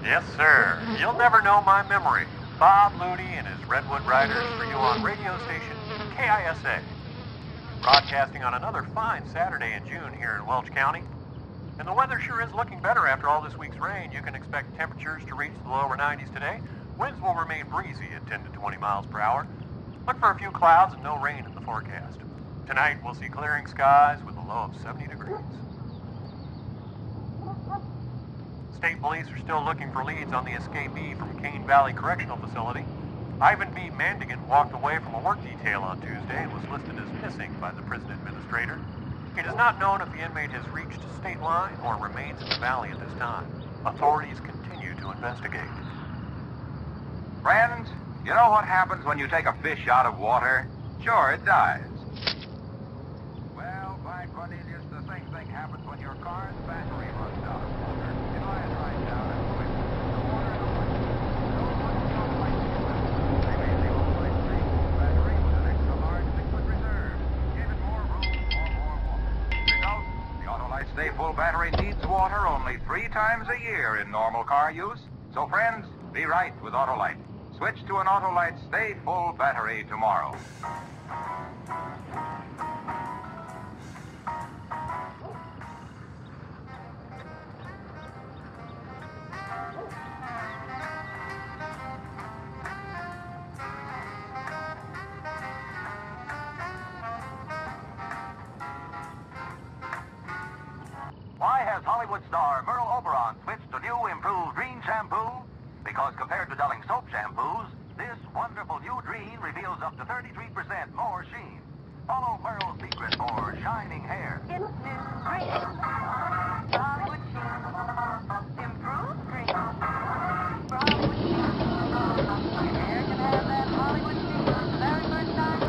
Yes, sir. You'll never know my memory. Bob Looney and his Redwood Riders for you on radio station KISA. Broadcasting on another fine Saturday in June here in Welch County. And the weather sure is looking better after all this week's rain. You can expect temperatures to reach the lower 90s today. Winds will remain breezy at 10 to 20 miles per hour. Look for a few clouds and no rain in the forecast. Tonight we'll see clearing skies with a low of 70 degrees. State police are still looking for leads on the escapee from Cane Valley Correctional Facility. Ivan B. Mandigan walked away from a work detail on Tuesday and was listed as missing by the prison administrator. It is not known if the inmate has reached state line or remains in the valley at this time. Authorities continue to investigate. Friends, you know what happens when you take a fish out of water? Sure, it dies. Well, by Cornelius, the same thing happens when your car's battery runs out of water. It lies right down and quick. The water and the light. Those ones don't like to do that. They made the Autolite Stay Full battery with an extra large liquid reserve. Gave it more room for more water. Result, the Autolite Stay Full battery needs water only 3 times a year in normal car use. So friends, be right with Autolite. Switch to an Autolite Stay Full battery tomorrow. Why has Hollywood star Merle Oberon switched to new improved Green shampoo? Because compared to Dulling soap shampoos, this wonderful new Green reveals up to 33% more sheen. Follow Merle's secret for shining hair. It's new Green. Hollywood sheen. Improved Green. Hollywood sheen. Your hair can have that Hollywood sheen for the very first time.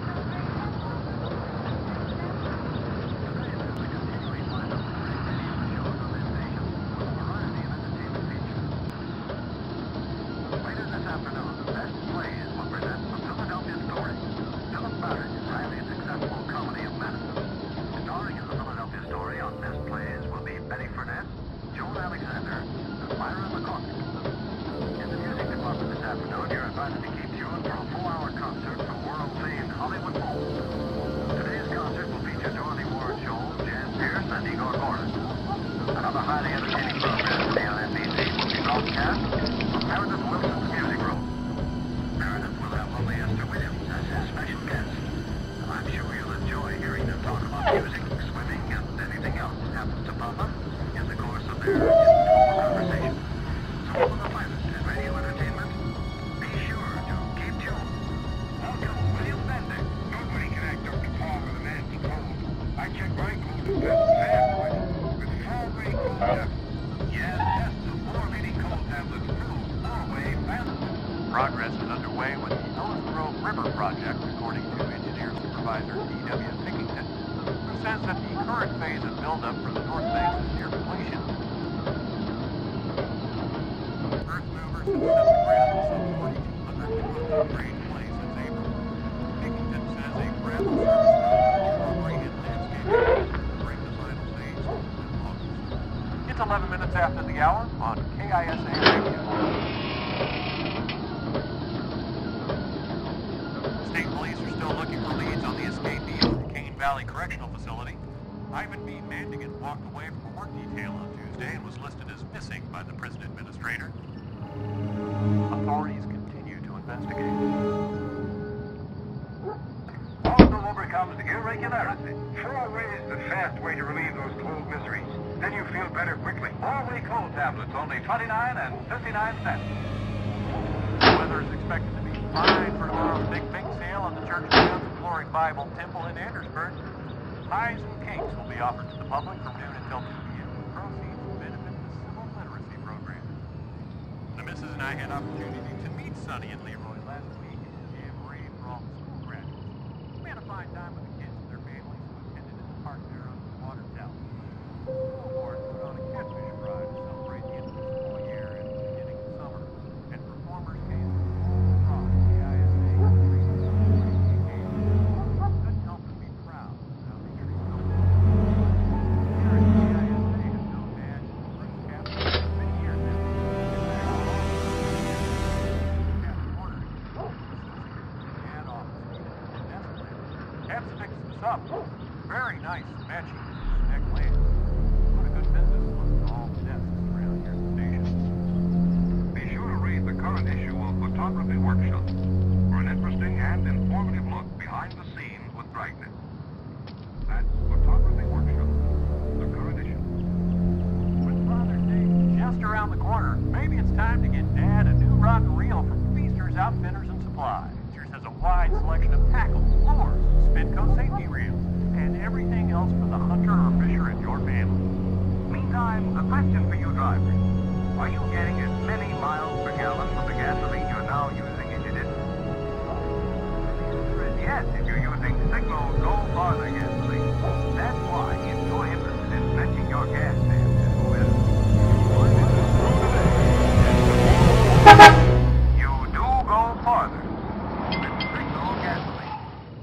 Progress is underway with the Ellis Grove River project, according to Engineer Supervisor D.W. Pickington, who says that the current phase of buildup for the north banks is near completion. Earth movers have set the gravel some 4,200 grade place since April. Pickington says a gravel service road and landscaping will bring the final stage in August. It's 11 minutes after the hour on KISA Radio. State police are still looking for leads on the escapee of the Cane Valley Correctional Facility. Ivan B. Mandigan walked away from a work detail on Tuesday and was listed as missing by the prison administrator. Authorities continue to investigate. Also overcomes irregularity. Four-way is the fast way to relieve those cold miseries. Then you feel better quickly. Four-way cold tablets, only 29 and 59 cents. The weather is expected to be fine for tomorrow's Big Pink sale on the Church of God's Glory Bible Temple in Andersburg. Pies and cakes will be offered to the public from noon until 2 p.m. Proceeds will benefit the civil literacy program. The missus and I had an opportunity to meet Sonny and Leroy last week at the jamboree for all the school graduates. We had a fine time with the kids and their families who attended in the park there under the water tower. The school board put on a catfish fry to celebrate the end of the school year and the beginning of summer, and performers came from the ISA couldn't help but be proud of how they treat them. Here at the ISA have known Madge and Fritz Chapman for many years now. That's fixed this up. Very nice, matching neck lamps. What a good business look for all the desks around here at the station. Be sure to read the current issue of Photography Workshop for an interesting and informative look behind the scenes with Dragnet. That's Photography Workshop, the current issue. With Father's Day just around the corner, maybe it's time to get Dad a new rod and reel from Feaster's Outfitters and Supply. Feaster's has a wide selection of tackle, lures, Spinco safety reels, and everything else for the hunter or fisher in your family. Meantime, a question for you drivers. Are you getting as many miles per gallon from the gasoline you're now using as you did? The answer is yes, if you're using Signal Go Farther gasoline. That's why, if you're interested in fetching your gas station this winter, you do go farther with Signal gasoline.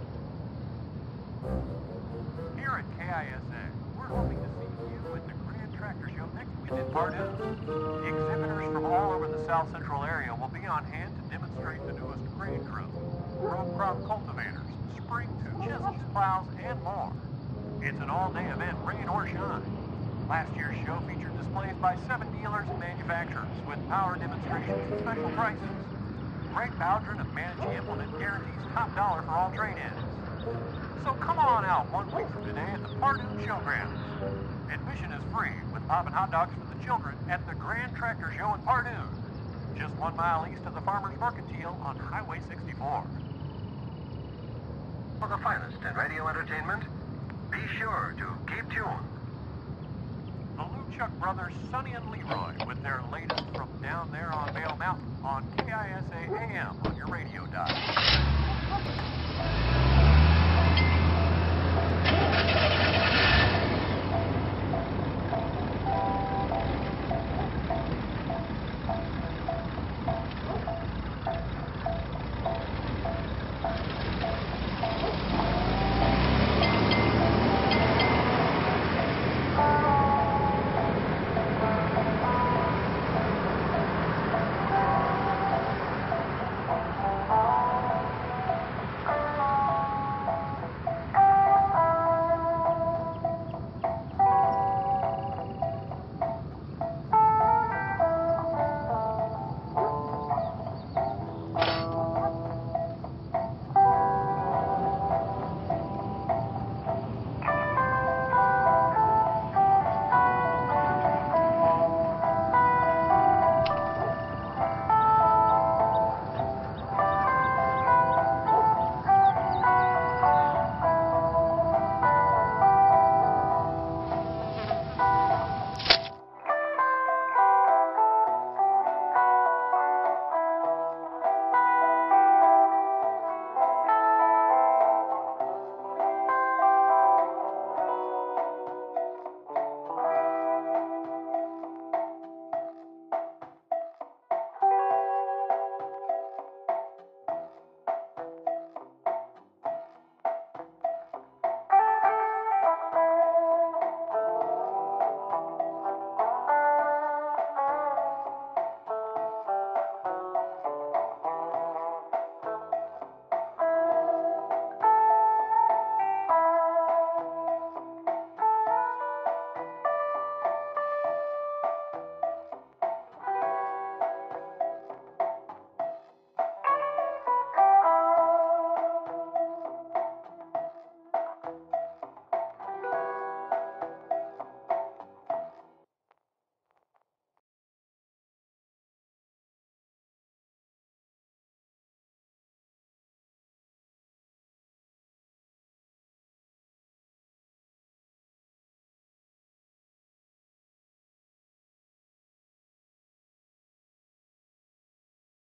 Here at KISA, we're hoping to see you at the Grand Tractor Show next week in Pardue. Exhibitors from all over the South Central area will be on hand to demonstrate the newest grain crew, row crop cultivators, spring tube, chisels, plows, and more. It's an all-day event, rain or shine. Last year's show featured displays by 7 dealers and manufacturers with power demonstrations and special prices. Greg Bowdren of Managee Implement guarantees top dollar for all trade-ins. So come on out 1 week from today at the Pardue Showgrounds. Admission is free with poppin' hot dogs for the children at the Grand Tractor Show in Pardue, just 1 mile east of the Farmers Mercantile on Highway 64. For the finest in radio entertainment, be sure to keep tuned. The Luchuk brothers, Sonny and Leroy, with their latest from down there on Vail Mountain on KISA AM on your radio dial.